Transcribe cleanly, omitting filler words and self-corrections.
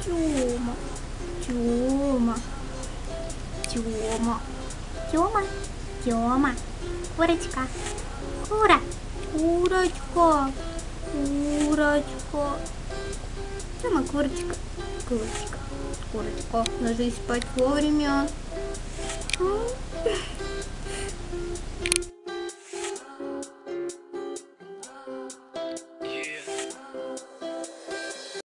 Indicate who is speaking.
Speaker 1: Тёма, Тёма, Тёма, Тёма, Тёма, курочка, кура, курочка, курочка, Тёма, курочка, курочка, курочка, ложись спать вовремя.